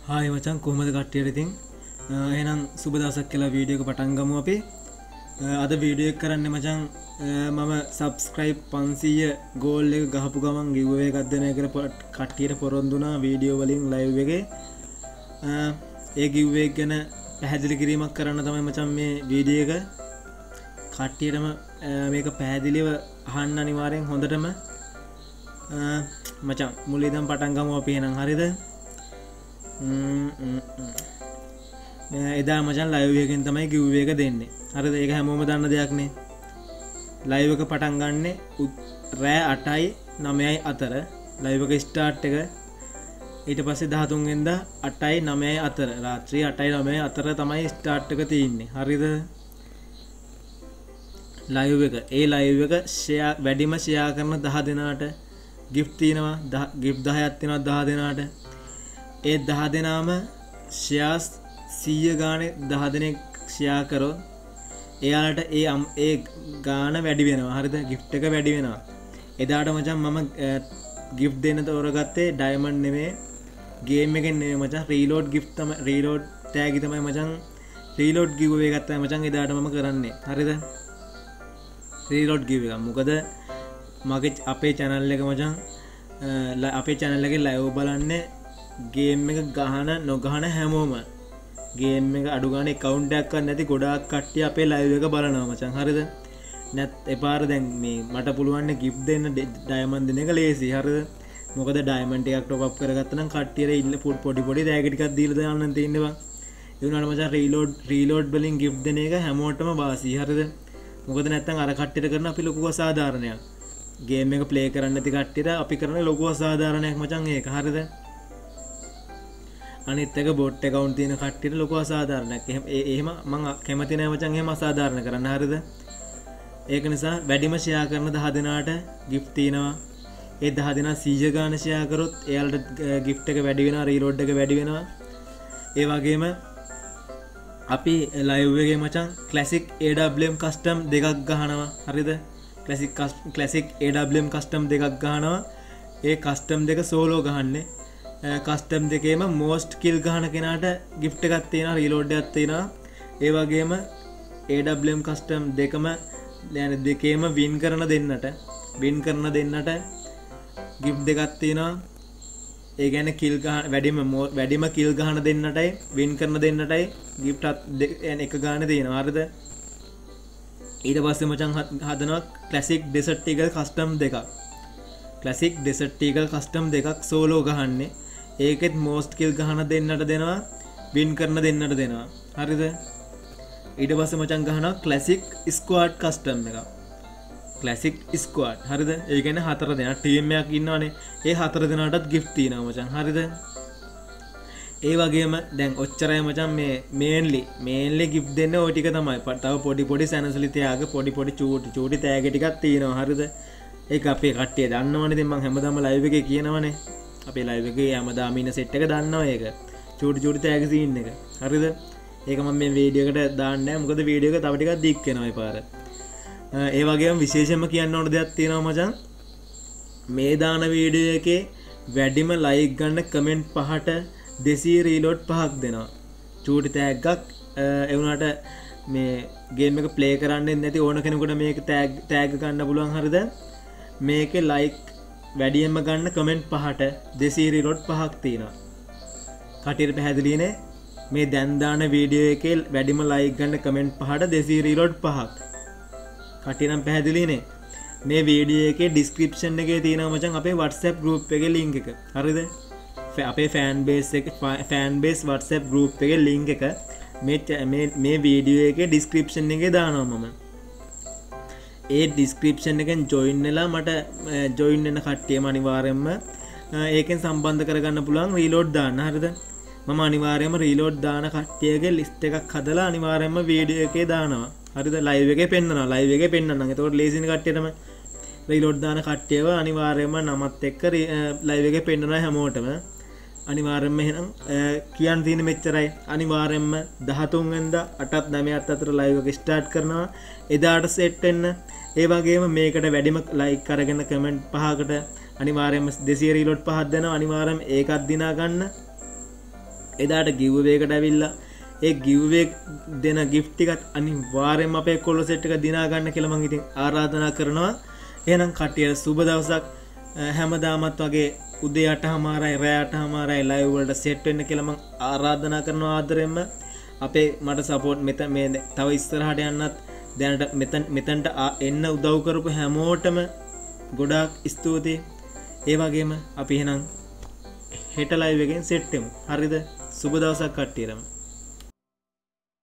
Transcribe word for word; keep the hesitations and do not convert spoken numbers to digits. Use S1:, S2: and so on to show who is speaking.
S1: Hi මචං කොහමද කට්ටියට ඉතින් එහෙනම් සුබ දවසක් කියලා වීඩියෝ එක පටන් ගමු අපි. අද වීඩියෝ එක කරන්නේ මචං මම සබ්ස්ක්‍රයිබ් පන්සීය ගෝල් එක ගහපු ගමන් giveaway එකක් දෙනවා කියලා කට්ටියට පොරොන්දු වුණා වීඩියෝ වලින් ලයිව් එකේ. ඒ giveaway එක ගැන පැහැදිලි කිරීමක් කරන්න තමයි මචං මේ වීඩියෝ එක. කට්ටියටම මේක පැහැදිලිව අහන්න අනිවාර්යෙන් හොඳටම. මචං මුලින් ඉඳන් පටන් ගමු අපි එහෙනම් හරිද? එදා මචන් ලයිව් එකෙන් තමයි giveaway එක දෙන්නේ. හරිද? ඒක හැමෝම දන්න දෙයක් නේ. ලයිව් එක පටන් ගන්නෙ රෑ අටයි නවයයි අතර. ලයිව් එක ස්ටාර්ට් එක ඊට පස්සේ දහතුන් වෙනිදා අටයි නවයයි අතර. රාත්‍රී අටයි නවයයි අතර තමයි ස්ටාර්ට් එක තියෙන්නේ. හරිද? ලයිව් එක ඒ ලයිව් එක ෂෙයා වැඩිම ෂෙයා කරන දහ දෙනාට gift තියෙනවා. gift දහයක් තියෙනවා දහ දෙනාට. ඒ දහ දෙනාම ෂෙයාස් සීය ගානේ දහ දෙනෙක් ෂෙයා කරොත් එයාලට ඒ ඒ ගාන වැඩි වෙනවා. හරිද? gift එක වැඩි වෙනවා. එදාට මචං මම gift දෙන්න තෝරගත්තේ ඩයමන්ඩ් නෙමෙයි ගේම් එකෙන් නෙමෙයි මචං රීලෝඩ් gift තමයි රීලෝඩ් ටැග් තමයි මචං රීලෝඩ් giveaway එකක් තමයි මචං එදාට මම කරන්නේ. හරිද? රීලෝඩ් giveaway එක. මොකද මගේ අපේ channel එක මචං අපේ channel එකේ live බලන්නේ ගේම් එක ගහන නොගහන හැමෝම ගේම් එක අඩු ගන්න account එකක් ගන්න නැති ගොඩාක් කට්ටිය අපේ live එක බලනවා මචං. හරිද? නැත් එපාර දැන් මේ මට පුළුවන් නේ gift දෙන්න diamond දෙන එක ලේසි. හරිද? මොකද diamond එකක් top up කරගත්තා නම් කට්ටියට ඉන්න පොඩි පොඩි tag ටිකක් දීලා දාන්න තියෙන්නේ බං. ඒ වුණාට මචං reload reload වලින් gift දෙන එක හැමෝටම වාසි. හරිද? මොකද නැත්තම් අර කට්ටියට කරන අපි ලොකු අසාධාරණයක්. ගේම් එක play කරන්න නැති කට්ටියට අපි කරන ලොකු අසාධාරණයක් මචං ඒක. හරිද? අනිත් එක බොට් account තියෙන කට්ටියට ලොකු අසාධාරණයක්. එහෙම එහෙම මම කැමති නෑ මචං එහෙම අසාධාරණ කරන්න. හරිද? ඒක නිසා වැඩිම ෂෙයා කරන දහ දෙනාට gift තියෙනවා. ඒ දහ දෙනා සීය ගාන ෂෙයා කරොත් එයාලට gift එක වැඩි වෙනවා, reload එක වැඩි වෙනවා. ඒ වගේම අපි live එකේ මචං classic A W M custom දෙකක් ගහනවා. හරිද? classic classic A W M custom දෙකක් ගහනවා. ඒ custom දෙක solo ගහන්නේ. කස්ටම් දෙකේම most kill ගහන කෙනාට gift එකක් තියෙනවා, reload එකක් තියෙනවා. ඒ වගේම A W M custom දෙකම يعني දෙකේම win කරන දෙන්නට win කරන දෙන්නට gift දෙකක් තියෙනවා. ඒ කියන්නේ kill ගහන වැඩිම වැඩිම kill ගහන දෙන්නටයි win කරන දෙන්නටයි gift يعني එක ගානේ තියෙනවා. හරිද? ඊට පස්සේ මචං හදනවා classic desert eagle custom දෙකක්. classic desert eagle custom දෙකක් solo ගහන්නේ. ඒකෙත් most kill ගහන දෙන්නට දෙනවා, win කරන දෙන්නට දෙනවා. හරිද? ඊට පස්සේ මචං ගහනවා classic squad custom එකක්. classic squad. හරිද? ඒ කියන්නේ හතර දෙනා ටීම් එකක් ඉන්නවනේ. ඒ හතර දෙනාටත් gift තියෙනවා මචං. හරිද? ඒ වගේම දැන් ඔච්චරයි මචං මේ mainly mainly gift දෙන්නේ ওই ටික තමයි. තව පොඩි පොඩි සැනසලි තියාග පොඩි පොඩි චූටි චූටි තෑග ටිකක් තියෙනවා. හරිද? ඒක අපේ කට්ටිය දන්නවනේ. ඉතින් මම හැමදාම live එකේ කියනවනේ. අපේ live එකේ හැමදාම ඉන්න set එක දන්නවා ඒක. චූටි චූටි tag scene එක. හරිද? ඒක මම මේ වීඩියෝ එකට දාන්නේ නැහැ. මොකද වීඩියෝ එක තව ටිකක් දික් වෙනවා ඒ පාර. ඒ වගේම විශේෂයෙන්ම කියන්න ඕන දෙයක් තියෙනවා මචං. මේ දාන වීඩියෝ එකේ වැඩිම like ගන්න comment පහට දෙසිය reload පහක් දෙනවා. චූටි tag එකක් ඒ වුණාට මේ game එක play කරන්නේ නැති ඕන කෙනෙකුට මේක tag tag ගන්න පුළුවන්. හරිද? මේකේ like වැඩියෙන්ම ගන්න කමෙන්ට් පහට දෙසිය reload පහක් තියෙනවා. කටියට පැහැදිලිනේ මේ දැන් දාන වීඩියෝ එකේ වැඩිම like ගන්න කමෙන්ට් පහට දෙසිය reload පහක්. කටියනම් පැහැදිලිනේ. මේ වීඩියෝ එකේ description එකේ තියෙනවා මචං අපේ WhatsApp group එකේ link එක. හරිද? අපේ fan base එක fan base WhatsApp group එකේ link එක මේ මේ මේ වීඩියෝ එකේ description එකේ දානවා මම. ඒ description එකෙන් join වෙලා මට join වෙන කට්ටියම අනිවාර්යයෙන්ම ඒකෙන් සම්බන්ධ කරගන්න පුළුවන් reload දාන්න. හරිද? මම අනිවාර්යයෙන්ම reload දාන කට්ටියගේ list එකක් හදලා අනිවාර්යයෙන්ම වීඩියෝ එකේ දානවා. හරිද? live එකේ පෙන්නනවා. live එකේ පෙන්නන්නම්. එතකොට ලේසිනේ කට්ටියටම reload දාන කට්ටියව අනිවාර්යයෙන්ම නමත් එක්ක live එකේ පෙන්නනවා හැමෝටම. අනිවාර්යයෙන්ම එහෙනම් කියන්න තියෙන්නේ මෙච්චරයි. අනිවාර්යයෙන්ම දහතුන් වෙනිදා අටත් නවයත් අතර live එක start කරනවා. එදාට set වෙන්න. ඒ වගේම මේකට වැඩිම like කරගෙන comment පහකට අනිවාර්යයෙන්ම දෙසිය reload පහක් දෙනවා. අනිවාර්යයෙන්ම ඒකත් දිනා ගන්න. එදාට giveaway එකට ඇවිල්ලා ඒ giveaway දෙන gift ටිකත් අනිවාර්යයෙන්ම අපේ කොල්ල සෙට් එක දිනා ගන්න කියලා මම ඉතින් ආරාධනා කරනවා. එහෙනම් කට්ටියට සුබ දවසක්. හැමදාමත් වගේ උදේ අටමාරයි රෑ අටමාරයි ලයිව් වලට සෙට් වෙන්න කියලා මම ආරාධනා කරනවා ආදරෙන්ම. අපේ මට සපෝට් මෙතන මේ තව ඉස්සරහට යන්නත් දැනට මෙතන මෙතනට එන්න උදව් කරපු හැමෝටම ගොඩාක් ස්තුතියි. ඒ වගේම අපි එහෙනම් හෙට ලයිව් එකෙන් සෙට් වෙමු. හරිද? සුබ දවසක් කට්ටියටම.